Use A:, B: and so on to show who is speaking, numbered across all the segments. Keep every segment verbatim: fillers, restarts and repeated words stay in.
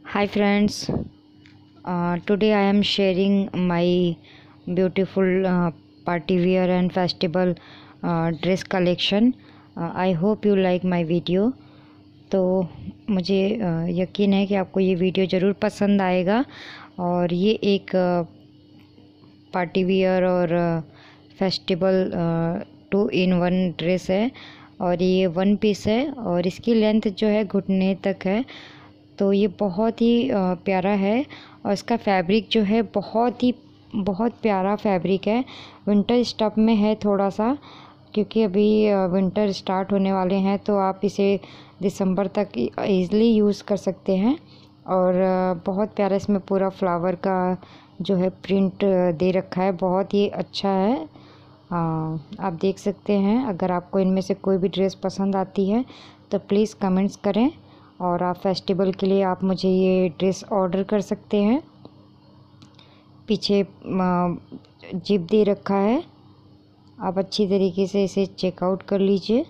A: Hi friends, uh, today I am sharing my beautiful uh, party wear and festival uh, dress collection. uh, I hope you like my video. तो मुझे uh, यकीन है कि आपको ये video ज़रूर पसंद आएगा। और ये एक पार्टी वियर और festival two in one dress है और ये वन पीस है और इसकी लेंथ जो है घुटने तक है। तो ये बहुत ही प्यारा है और इसका फैब्रिक जो है बहुत ही बहुत प्यारा फैब्रिक है। विंटर स्टफ में है थोड़ा सा, क्योंकि अभी विंटर स्टार्ट होने वाले हैं, तो आप इसे दिसंबर तक ईज़िली यूज़ कर सकते हैं। और बहुत प्यारा इसमें पूरा फ्लावर का जो है प्रिंट दे रखा है, बहुत ही अच्छा है। आ, आप देख सकते हैं। अगर आपको इनमें से कोई भी ड्रेस पसंद आती है तो प्लीज़ कमेंट्स करें और आप फेस्टिवल के लिए आप मुझे ये ड्रेस ऑर्डर कर सकते हैं। पीछे जिप दे रखा है, आप अच्छी तरीके से इसे चेकआउट कर लीजिए।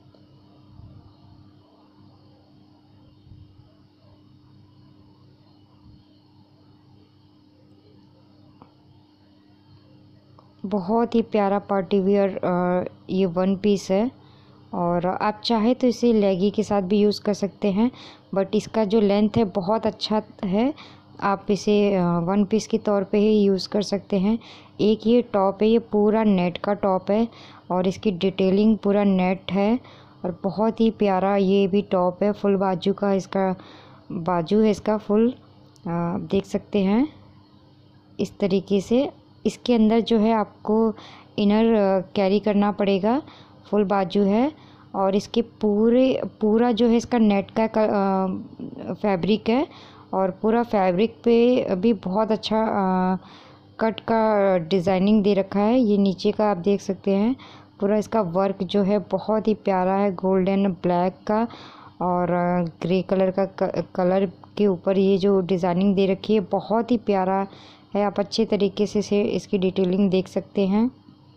A: बहुत ही प्यारा पार्टी वियर ये वन पीस है और आप चाहे तो इसे लेगी के साथ भी यूज़ कर सकते हैं, बट इसका जो लेंथ है बहुत अच्छा है। आप इसे वन पीस के तौर पे ही यूज़ कर सकते हैं। एक ये टॉप है, ये पूरा नेट का टॉप है और इसकी डिटेलिंग पूरा नेट है और बहुत ही प्यारा ये भी टॉप है। फुल बाजू का इसका बाजू है, इसका फुल आप देख सकते हैं इस तरीके से। इसके अंदर जो है आपको इनर कैरी करना पड़ेगा, फुल बाजू है और इसके पूरे पूरा जो है इसका नेट का फैब्रिक है और पूरा फैब्रिक पे भी बहुत अच्छा आ, कट का डिज़ाइनिंग दे रखा है। ये नीचे का आप देख सकते हैं, पूरा इसका वर्क जो है बहुत ही प्यारा है, गोल्डन ब्लैक का और ग्रे कलर का कलर के ऊपर ये जो डिज़ाइनिंग दे रखी है बहुत ही प्यारा है। आप अच्छे तरीके से से इसकी डिटेलिंग देख सकते हैं।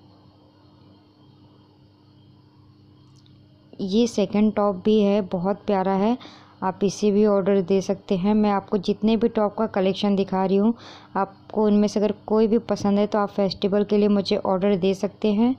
A: ये सेकंड टॉप भी है, बहुत प्यारा है, आप इसे भी ऑर्डर दे सकते हैं। मैं आपको जितने भी टॉप का कलेक्शन दिखा रही हूँ, आपको इनमें से अगर कोई भी पसंद है तो आप फेस्टिवल के लिए मुझे ऑर्डर दे सकते हैं।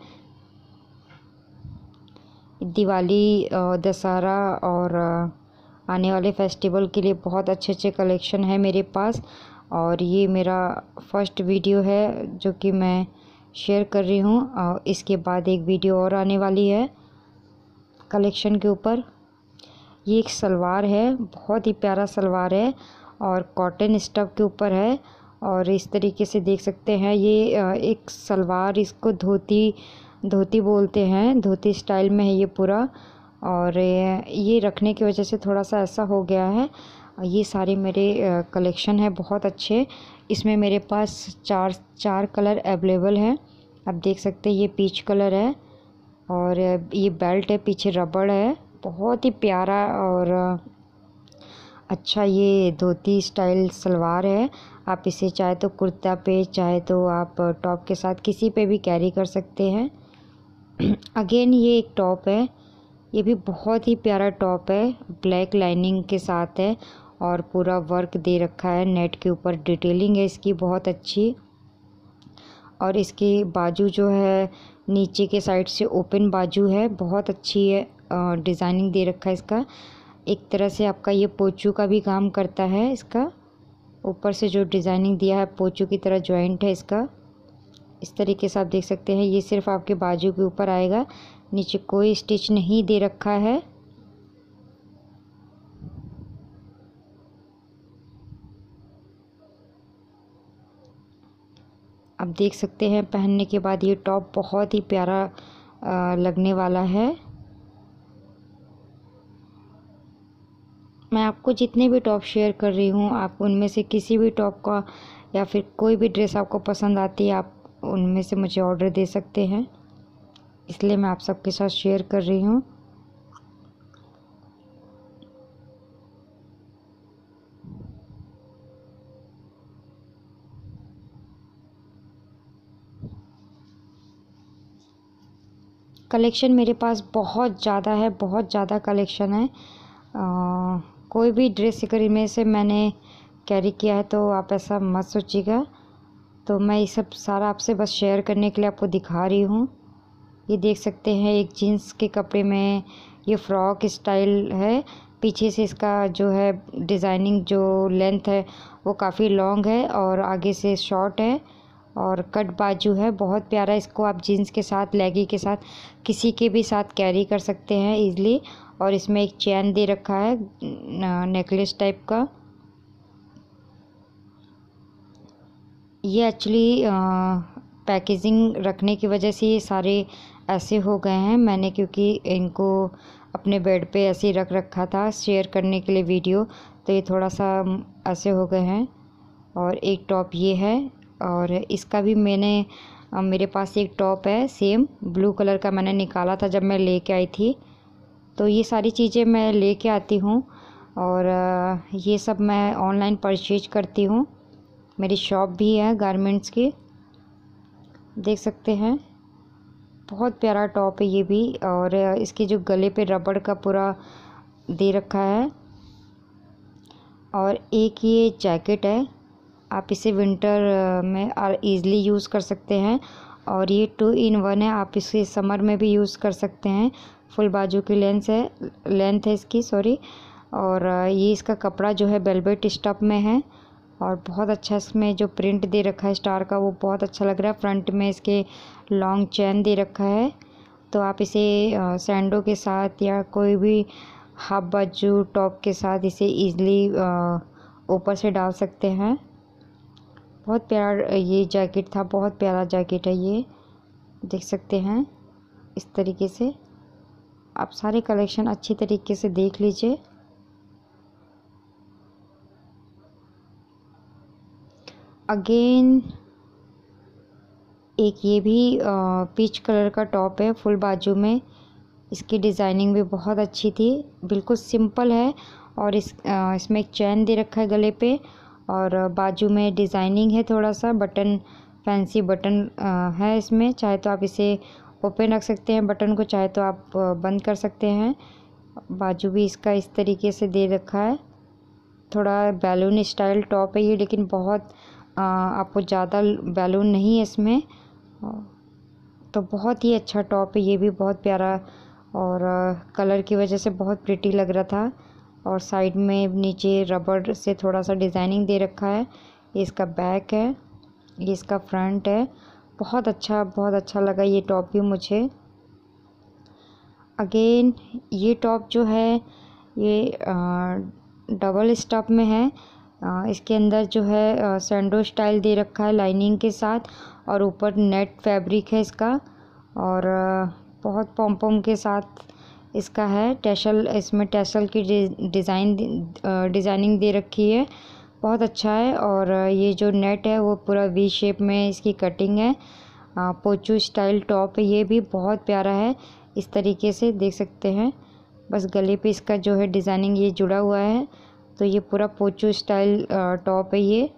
A: दिवाली, दशहरा और आने वाले फेस्टिवल के लिए बहुत अच्छे अच्छे कलेक्शन है मेरे पास और ये मेरा फर्स्ट वीडियो है जो कि मैं शेयर कर रही हूँ और इसके बाद एक वीडियो और आने वाली है कलेक्शन के ऊपर। ये एक सलवार है, बहुत ही प्यारा सलवार है और कॉटन स्टफ के ऊपर है और इस तरीके से देख सकते हैं। ये एक सलवार, इसको धोती धोती बोलते हैं, धोती स्टाइल में है ये पूरा और ये रखने की वजह से थोड़ा सा ऐसा हो गया है। ये सारे मेरे कलेक्शन है बहुत अच्छे। इसमें मेरे पास चार चार कलर अवेलेबल हैं, आप देख सकते हैं। ये पीच कलर है और ये बेल्ट है, पीछे रबड़ है, बहुत ही प्यारा और अच्छा ये धोती स्टाइल सलवार है। आप इसे चाहे तो कुर्ता पे, चाहे तो आप टॉप के साथ किसी पे भी कैरी कर सकते हैं। अगेन ये एक टॉप है, ये भी बहुत ही प्यारा टॉप है, ब्लैक लाइनिंग के साथ है और पूरा वर्क दे रखा है, नेट के ऊपर डिटेलिंग है इसकी बहुत अच्छी। और इसकी बाजू जो है नीचे के साइड से ओपन बाजू है, बहुत अच्छी है, डिज़ाइनिंग दे रखा है इसका। एक तरह से आपका ये पोचू का भी काम करता है, इसका ऊपर से जो डिज़ाइनिंग दिया है पोचू की तरह जॉइंट है इसका। इस तरीके से आप देख सकते हैं। ये सिर्फ आपके बाजू के ऊपर आएगा, नीचे कोई स्टिच नहीं दे रखा है। आप देख सकते हैं पहनने के बाद ये टॉप बहुत ही प्यारा आ, लगने वाला है। मैं आपको जितने भी टॉप शेयर कर रही हूँ, आप उनमें से किसी भी टॉप का या फिर कोई भी ड्रेस आपको पसंद आती है, आप उनमें से मुझे ऑर्डर दे सकते हैं, इसलिए मैं आप सबके साथ शेयर कर रही हूँ। कलेक्शन मेरे पास बहुत ज़्यादा है, बहुत ज़्यादा कलेक्शन है। आ, कोई भी ड्रेस अगर इनमें से मैंने कैरी किया है, तो आप ऐसा मत सोचिएगा। तो मैं ये सब सारा आपसे बस शेयर करने के लिए आपको दिखा रही हूँ। ये देख सकते हैं एक जीन्स के कपड़े में ये फ्रॉक स्टाइल है। पीछे से इसका जो है डिज़ाइनिंग जो लेंथ है वो काफ़ी लॉन्ग है और आगे से शॉर्ट है और कट बाजू है। बहुत प्यारा। इसको आप जीन्स के साथ, लेगी के साथ, किसी के भी साथ कैरी कर सकते हैं इजीली। और इसमें एक चैन दे रखा है नेकलेस टाइप का। ये एक्चुअली पैकेजिंग रखने की वजह से ये सारे ऐसे हो गए हैं। मैंने क्योंकि इनको अपने बेड पे ऐसे ही रख रखा था शेयर करने के लिए वीडियो, तो ये थोड़ा सा ऐसे हो गए हैं। और एक टॉप ये है और इसका भी मैंने मेरे पास एक टॉप है सेम ब्लू कलर का, मैंने निकाला था जब मैं लेके आई थी। तो ये सारी चीज़ें मैं लेके आती हूँ और ये सब मैं ऑनलाइन परचेज करती हूँ। मेरी शॉप भी है गारमेंट्स की, देख सकते हैं। बहुत प्यारा टॉप है ये भी। और इसके जो गले पे रबड़ का पूरा दे रखा है। और एक ये जैकेट है, आप इसे विंटर में ईज़िली यूज़ कर सकते हैं। और ये टू इन वन है, आप इसे समर में भी यूज़ कर सकते हैं। फुल बाजू की लेंथ है लेंथ है इसकी सॉरी। और ये इसका कपड़ा जो है वेलवेट स्टफ में है और बहुत अच्छा इसमें जो प्रिंट दे रखा है स्टार का वो बहुत अच्छा लग रहा है। फ्रंट में इसके लॉन्ग चैन दे रखा है, तो आप इसे सैंडो के साथ या कोई भी हाफ बाजू टॉप के साथ इसे ईज़िली ऊपर से डाल सकते हैं। बहुत प्यारा ये जैकेट था, बहुत प्यारा जैकेट है ये, देख सकते हैं। इस तरीके से आप सारे कलेक्शन अच्छी तरीके से देख लीजिए। अगेन एक ये भी पीच कलर का टॉप है फुल बाजू में। इसकी डिज़ाइनिंग भी बहुत अच्छी थी, बिल्कुल सिंपल है। और इस आ, इसमें एक चैन दे रखा है गले पे और बाजू में डिज़ाइनिंग है, थोड़ा सा बटन, फैंसी बटन आ, है इसमें। चाहे तो आप इसे ओपन रख सकते हैं बटन को, चाहे तो आप बंद कर सकते हैं। बाजू भी इसका इस तरीके से दे रखा है। थोड़ा बैलून स्टाइल टॉप है ये, लेकिन बहुत आ, आपको ज़्यादा बैलून नहीं है इसमें। तो बहुत ही अच्छा टॉप है ये भी, बहुत प्यारा। और कलर की वजह से बहुत प्रिटी लग रहा था। और साइड में नीचे रबड़ से थोड़ा सा डिज़ाइनिंग दे रखा है। ये इसका बैक है, ये इसका फ्रंट है। बहुत अच्छा बहुत अच्छा लगा ये टॉप भी मुझे। अगेन ये टॉप जो है ये डबल स्टफ में है। आ, इसके अंदर जो है सैंडो स्टाइल दे रखा है लाइनिंग के साथ और ऊपर नेट फैब्रिक है इसका। और आ, बहुत पॉम-पॉम के साथ इसका है। टैसल, इसमें टैसल की डिज़ाइन डिज़ाइनिंग दे रखी है, बहुत अच्छा है। और ये जो नेट है वो पूरा वी शेप में इसकी कटिंग है। आ, पोचू स्टाइल टॉप है ये भी, बहुत प्यारा है। इस तरीके से देख सकते हैं, बस गले पे इसका जो है डिज़ाइनिंग ये जुड़ा हुआ है। तो ये पूरा पोचू स्टाइल टॉप है ये,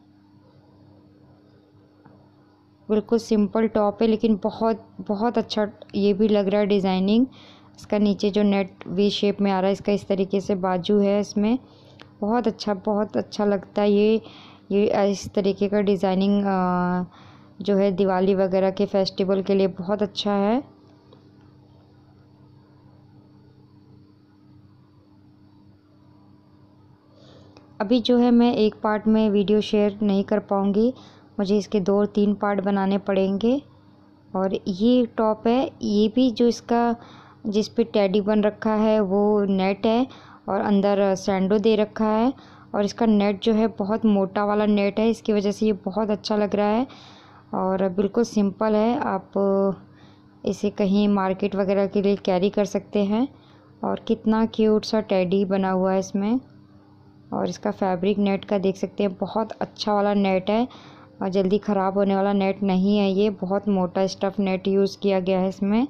A: बिल्कुल सिंपल टॉप है लेकिन बहुत बहुत अच्छा ये भी लग रहा है डिज़ाइनिंग। इसका नीचे जो नेट वी शेप में आ रहा है, इसका इस तरीके से बाजू है इसमें। बहुत अच्छा बहुत अच्छा लगता है ये ये इस तरीके का डिज़ाइनिंग जो है दिवाली वगैरह के फेस्टिवल के लिए बहुत अच्छा है। अभी जो है मैं एक पार्ट में वीडियो शेयर नहीं कर पाऊँगी, मुझे इसके दो और तीन पार्ट बनाने पड़ेंगे। और ये टॉप है ये भी, जो इसका जिस पे टेडी बन रखा है वो नेट है और अंदर सैंडो दे रखा है। और इसका नेट जो है बहुत मोटा वाला नेट है, इसकी वजह से ये बहुत अच्छा लग रहा है। और बिल्कुल सिंपल है, आप इसे कहीं मार्केट वगैरह के लिए कैरी कर सकते हैं। और कितना क्यूट सा टेडी बना हुआ है इसमें। और इसका फैब्रिक नेट का देख सकते हैं, बहुत अच्छा वाला नेट है और जल्दी ख़राब होने वाला नेट नहीं है ये। बहुत मोटा स्टफ़ नेट यूज़ किया गया है इसमें।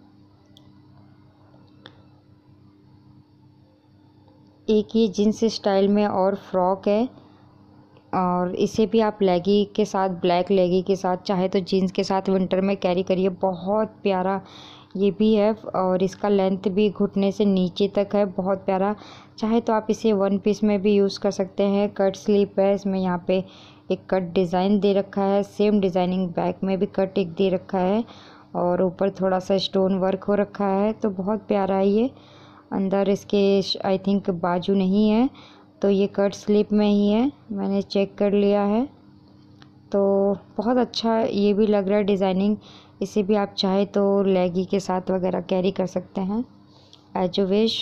A: एक ये जीन्स स्टाइल में और फ्रॉक है और इसे भी आप लेगी के साथ, ब्लैक लेगी के साथ, चाहे तो जीन्स के साथ विंटर में कैरी करिए। बहुत प्यारा ये भी है और इसका लेंथ भी घुटने से नीचे तक है, बहुत प्यारा। चाहे तो आप इसे वन पीस में भी यूज़ कर सकते हैं। कट स्लीप है इसमें, यहाँ पे एक कट डिज़ाइन दे रखा है, सेम डिज़ाइनिंग बैक में भी कट एक दे रखा है और ऊपर थोड़ा सा स्टोन वर्क हो रखा है, तो बहुत प्यारा है ये। अंदर इसके आई थिंक बाजू नहीं है, तो ये कट स्लीप में ही है, मैंने चेक कर लिया है। तो बहुत अच्छा ये भी लग रहा है डिज़ाइनिंग। इसे भी आप चाहे तो लेगी के साथ वगैरह कैरी कर सकते हैं, एज यू विश।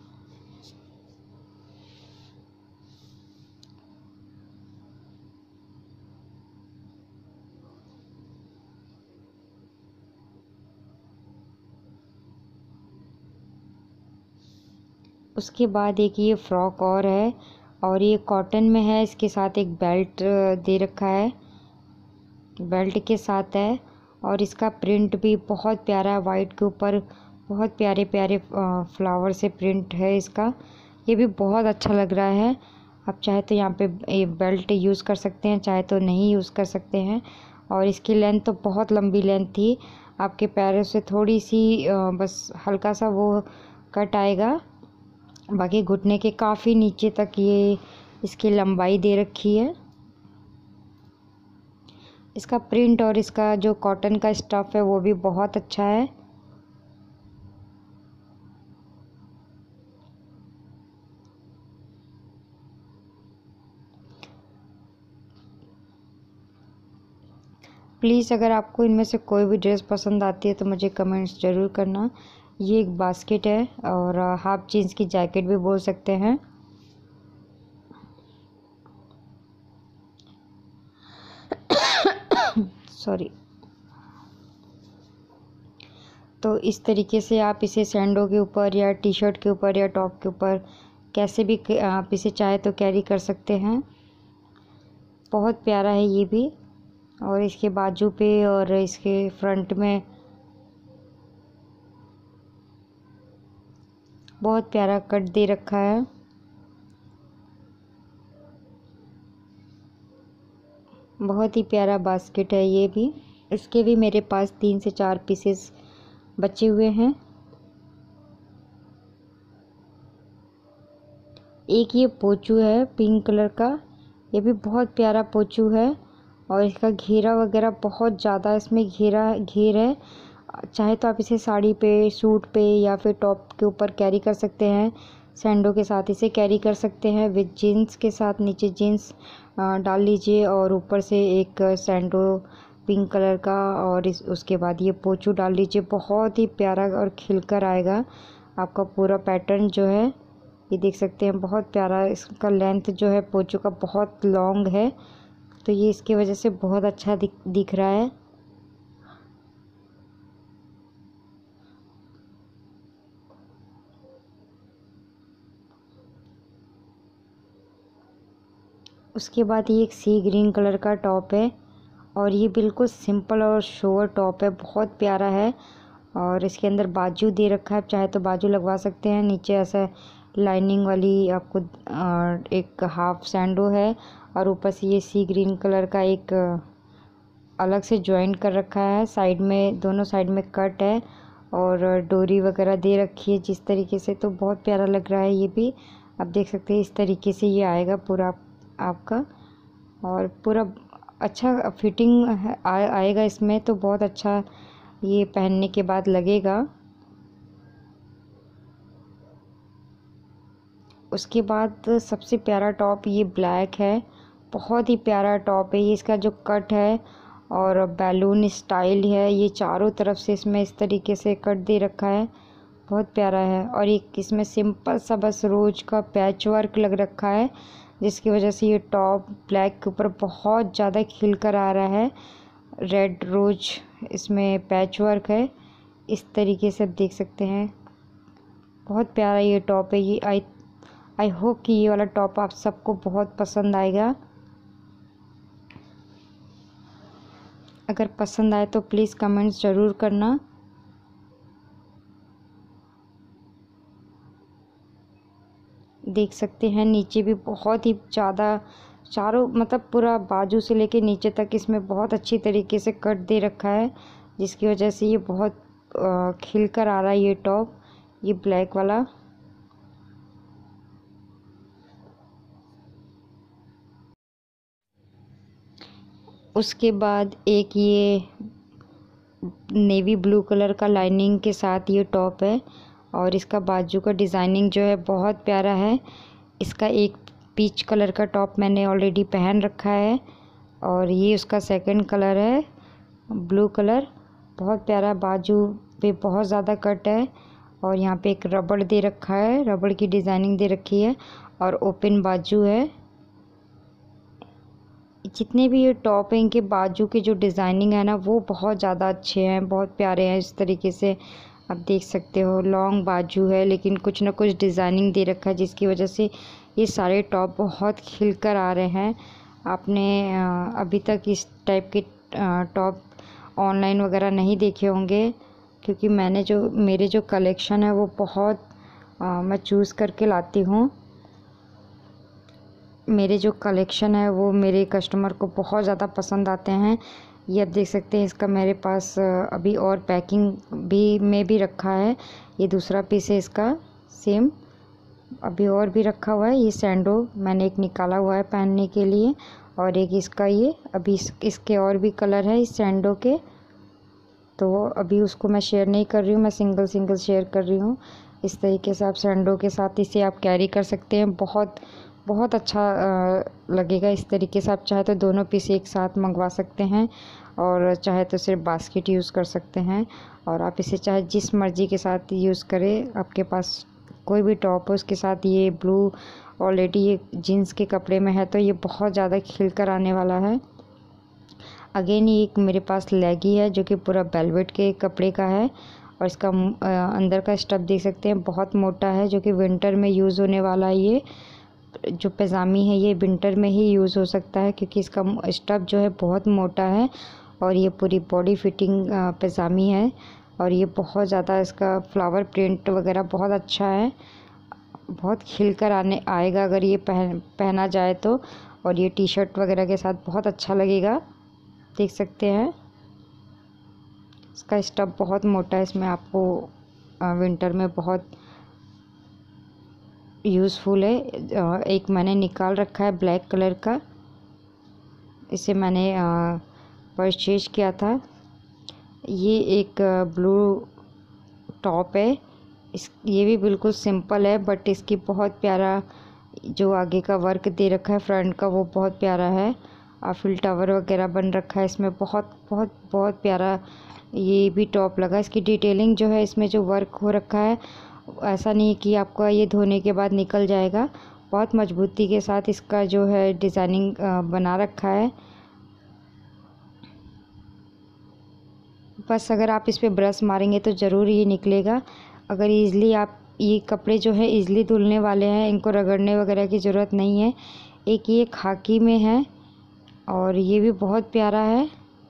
A: उसके बाद एक ये फ्रॉक और है और ये कॉटन में है, इसके साथ एक बेल्ट दे रखा है, बेल्ट के साथ है और इसका प्रिंट भी बहुत प्यारा है, वाइट के ऊपर बहुत प्यारे प्यारे फ्लावर से प्रिंट है इसका। ये भी बहुत अच्छा लग रहा है। आप चाहे तो यहाँ पे ये बेल्ट यूज़ कर सकते हैं, चाहे तो नहीं यूज़ कर सकते हैं। और इसकी लेंथ तो बहुत लंबी लेंथ थी, आपके पैरों से थोड़ी सी बस हल्का सा वो कट आएगा, बाकी घुटने के काफ़ी नीचे तक ये इसकी लंबाई दे रखी है। इसका प्रिंट और इसका जो कॉटन का स्टफ़ है वो भी बहुत अच्छा है। प्लीज़ अगर आपको इनमें से कोई भी ड्रेस पसंद आती है तो मुझे कमेंट्स ज़रूर करना। ये एक बास्केट है और हाफ जीन्स की जैकेट भी बोल सकते हैं। सॉरी। तो इस तरीके से आप इसे सैंडो के ऊपर या टी शर्ट के ऊपर या टॉप के ऊपर कैसे भी आप इसे चाहे तो कैरी कर सकते हैं। बहुत प्यारा है ये भी। और इसके बाजू पे और इसके फ्रंट में बहुत प्यारा कट दे रखा है। बहुत ही प्यारा बास्केट है ये भी। इसके भी मेरे पास तीन से चार पीसेस बचे हुए हैं। एक ये पोचू है पिंक कलर का, ये भी बहुत प्यारा पोचू है और इसका घेरा वगैरह बहुत ज़्यादा इसमें घेरा घेर है। चाहे तो आप इसे साड़ी पे, सूट पे या फिर टॉप के ऊपर कैरी कर सकते हैं। सैंडो के साथ इसे कैरी कर सकते हैं, विद जीन्स के साथ नीचे जीन्स डाल लीजिए और ऊपर से एक सैंडो पिंक कलर का और इस उसके बाद ये पोचू डाल लीजिए। बहुत ही प्यारा और खिलकर आएगा आपका पूरा पैटर्न जो है, ये देख सकते हैं बहुत प्यारा। इसका लेंथ जो है पोचू का बहुत लॉन्ग है, तो ये इसकी वजह से बहुत अच्छा दिख दिख रहा है। उसके बाद ये एक सी ग्रीन कलर का टॉप है और ये बिल्कुल सिंपल और शोवर टॉप है, बहुत प्यारा है। और इसके अंदर बाजू दे रखा है, चाहे तो बाजू लगवा सकते हैं। नीचे ऐसा लाइनिंग वाली आपको एक हाफ सैंडो है और ऊपर से ये सी ग्रीन कलर का एक अलग से जॉइंट कर रखा है। साइड में, दोनों साइड में कट है और डोरी वगैरह दे रखी है जिस तरीके से, तो बहुत प्यारा लग रहा है ये भी। आप देख सकते हैं इस तरीके से ये आएगा पूरा आपका और पूरा अच्छा फिटिंग आ, आएगा इसमें, तो बहुत अच्छा ये पहनने के बाद लगेगा। उसके बाद सबसे प्यारा टॉप ये ब्लैक है, बहुत ही प्यारा टॉप है ये। इसका जो कट है और बैलून स्टाइल है, ये चारों तरफ से इसमें इस तरीके से कट दे रखा है, बहुत प्यारा है। और एक इसमें सिंपल सा बस रोज का पैच वर्क लग रखा है, जिसकी वजह से ये टॉप ब्लैक के ऊपर बहुत ज़्यादा खिल कर आ रहा है। रेड रोज इसमें पैच वर्क है, इस तरीके से आप देख सकते हैं। बहुत प्यारा ये टॉप है ये। आई आई होप कि ये वाला टॉप आप सबको बहुत पसंद आएगा। अगर पसंद आए तो प्लीज़ कमेंट्स ज़रूर करना। देख सकते हैं नीचे भी बहुत ही ज़्यादा, चारों मतलब पूरा बाजू से लेके नीचे तक इसमें बहुत अच्छी तरीके से कट दे रखा है, जिसकी वजह से ये बहुत खिल कर आ रहा है ये टॉप, ये ब्लैक वाला। उसके बाद एक ये नेवी ब्लू कलर का लाइनिंग के साथ ये टॉप है, और इसका बाजू का डिज़ाइनिंग जो है बहुत प्यारा है। इसका एक पीच कलर का टॉप मैंने ऑलरेडी पहन रखा है, और ये उसका सेकंड कलर है ब्लू कलर। बहुत प्यारा, बाजू पे बहुत ज़्यादा कट है, और यहाँ पे एक रबड़ दे रखा है, रबड़ की डिज़ाइनिंग दे रखी है, और ओपन बाजू है। जितने भी ये टॉप हैं इनके बाजू की जो डिज़ाइनिंग है ना वो बहुत ज़्यादा अच्छे हैं, बहुत प्यारे हैं। इस तरीके से आप देख सकते हो, लॉन्ग बाजू है लेकिन कुछ ना कुछ डिज़ाइनिंग दे रखा है, जिसकी वजह से ये सारे टॉप बहुत खिल कर आ रहे हैं। आपने अभी तक इस टाइप के टॉप ऑनलाइन वगैरह नहीं देखे होंगे, क्योंकि मैंने जो मेरे जो कलेक्शन है वो बहुत आ, मैं चूज़ करके लाती हूँ। मेरे जो कलेक्शन है वो मेरे कस्टमर को बहुत ज़्यादा पसंद आते हैं। ये आप देख सकते हैं, इसका मेरे पास अभी और पैकिंग भी में भी रखा है। ये दूसरा पीस है इसका, सेम अभी और भी रखा हुआ है। ये सैंडो मैंने एक निकाला हुआ है पहनने के लिए, और एक इसका ये अभी इस, इसके और भी कलर है इस सैंडो के, तो अभी उसको मैं शेयर नहीं कर रही हूँ, मैं सिंगल सिंगल शेयर कर रही हूँ। इस तरीके से आप सैंडो के साथ इसे आप कैरी कर सकते हैं, बहुत बहुत अच्छा लगेगा। इस तरीके से आप चाहे तो दोनों पीस एक साथ मंगवा सकते हैं, और चाहे तो सिर्फ बास्केट यूज़ कर सकते हैं, और आप इसे चाहे जिस मर्ज़ी के साथ यूज़ करें। आपके पास कोई भी टॉप हो उसके साथ, ये ब्लू ऑलरेडी ये जीन्स के कपड़े में है तो ये बहुत ज़्यादा खिल कर आने वाला है। अगेन ये एक मेरे पास लेगी है जो कि पूरा वेलवेट के कपड़े का है, और इसका अंदर का स्टफ देख सकते हैं बहुत मोटा है, जो कि विंटर में यूज़ होने वाला है। ये जो पैजामी है ये विंटर में ही यूज़ हो सकता है, क्योंकि इसका स्टफ जो है बहुत मोटा है, और ये पूरी बॉडी फिटिंग पैजामी है, और ये बहुत ज़्यादा इसका फ्लावर प्रिंट वगैरह बहुत अच्छा है, बहुत खिल कर आने आएगा अगर ये पहन पहना जाए तो। और ये टी शर्ट वगैरह के साथ बहुत अच्छा लगेगा, देख सकते हैं। इसका स्टफ बहुत मोटा है, इसमें आपको विंटर में बहुत यूज़फुल है। एक मैंने निकाल रखा है ब्लैक कलर का, इसे मैंने परचेज किया था। ये एक ब्लू टॉप है, इस ये भी बिल्कुल सिंपल है, बट इसकी बहुत प्यारा जो आगे का वर्क दे रखा है फ्रंट का वो बहुत प्यारा है। आफिल टावर वगैरह बन रखा है इसमें, बहुत बहुत बहुत प्यारा ये भी टॉप लगा। इसकी डिटेलिंग जो है, इसमें जो वर्क हो रखा है, ऐसा नहीं है कि आपका ये धोने के बाद निकल जाएगा। बहुत मजबूती के साथ इसका जो है डिज़ाइनिंग बना रखा है। बस अगर आप इस पर ब्रश मारेंगे तो ज़रूर ये निकलेगा। अगर ईज़िली आप ये कपड़े जो है ईज़िली धुलने वाले हैं, इनको रगड़ने वगैरह की ज़रूरत नहीं है। एक ये खाकी में है, और ये भी बहुत प्यारा है।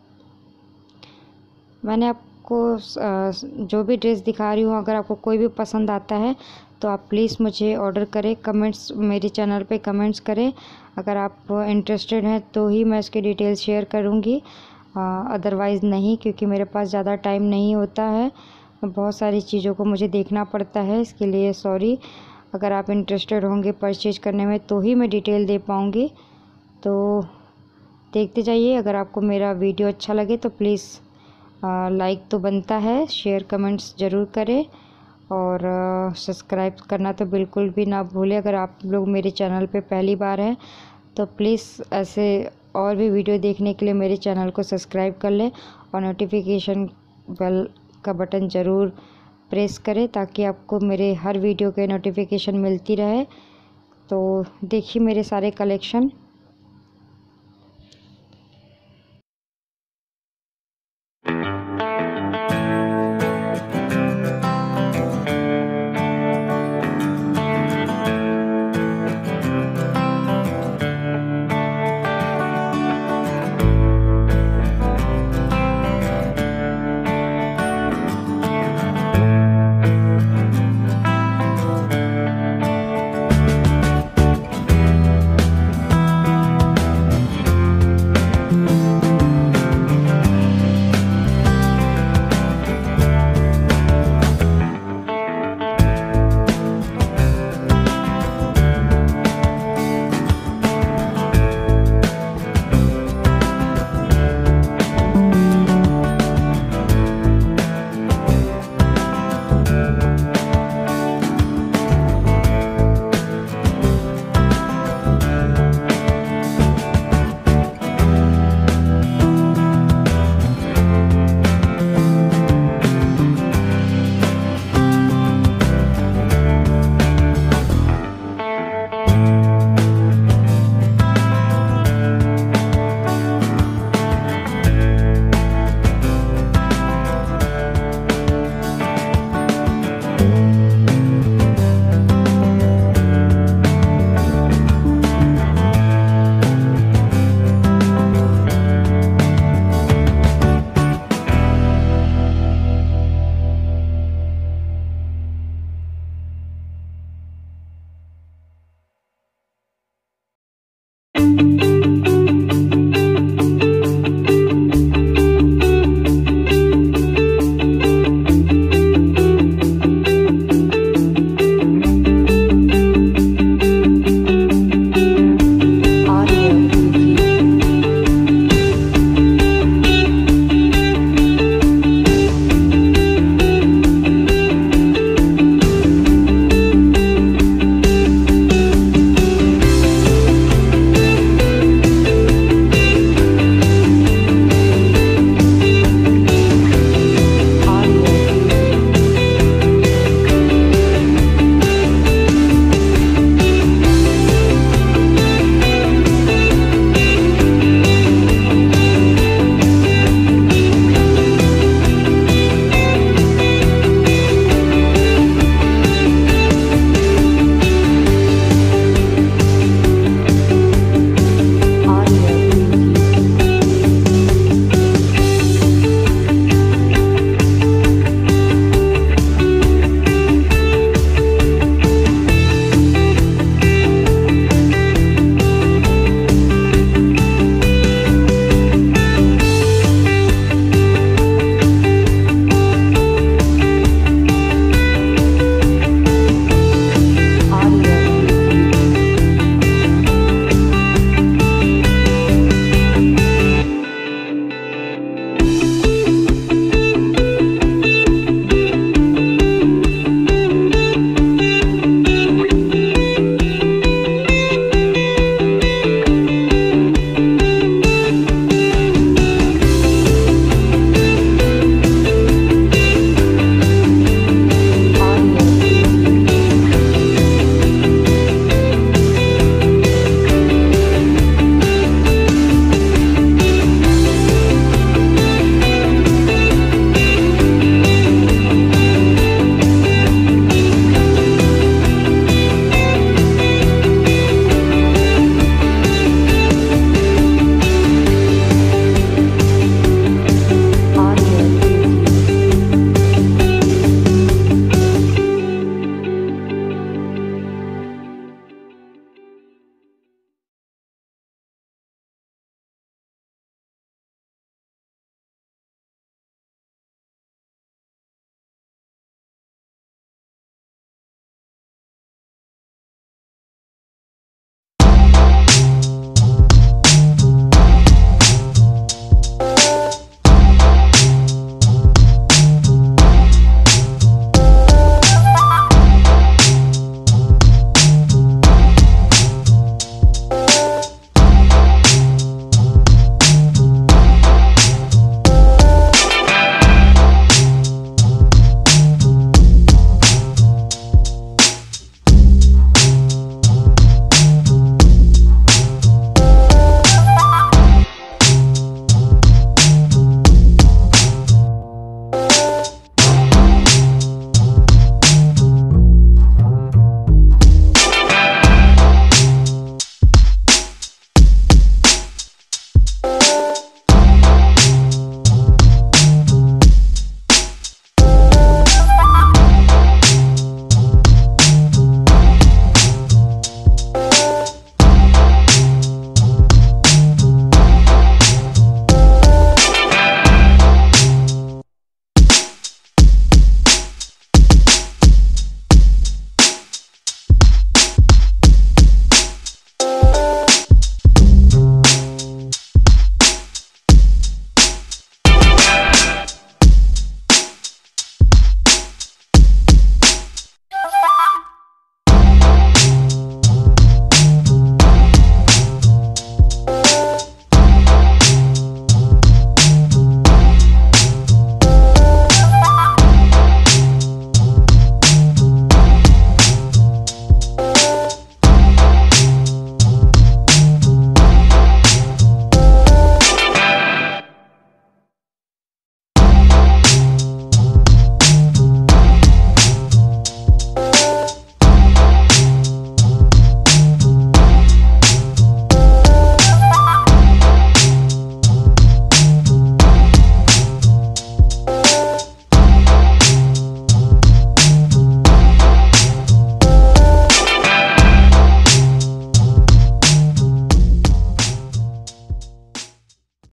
A: मैंने आपको जो भी ड्रेस दिखा रही हूँ, अगर आपको कोई भी पसंद आता है तो आप प्लीज़ मुझे ऑर्डर करें, कमेंट्स मेरे चैनल पे कमेंट्स करें। अगर आप इंटरेस्टेड हैं तो ही मैं इसके डिटेल्स शेयर करूँगी, अदरवाइज़ नहीं, क्योंकि मेरे पास ज़्यादा टाइम नहीं होता है, बहुत सारी चीज़ों को मुझे देखना पड़ता है, इसके लिए सॉरी। अगर आप इंटरेस्टेड होंगे परचेज करने में तो ही मैं डिटेल दे पाऊँगी, तो देखते जाइए। अगर आपको मेरा वीडियो अच्छा लगे तो प्लीज़ लाइक तो बनता है, शेयर कमेंट्स ज़रूर करें, और सब्सक्राइब करना तो बिल्कुल भी ना भूलें। अगर आप लोग मेरे चैनल पे पहली बार हैं तो प्लीज़ ऐसे और भी वीडियो देखने के लिए मेरे चैनल को सब्सक्राइब कर लें, और नोटिफिकेशन बेल का बटन ज़रूर प्रेस करें, ताकि आपको मेरे हर वीडियो के नोटिफिकेशन मिलती रहे। तो देखिए मेरे सारे कलेक्शन।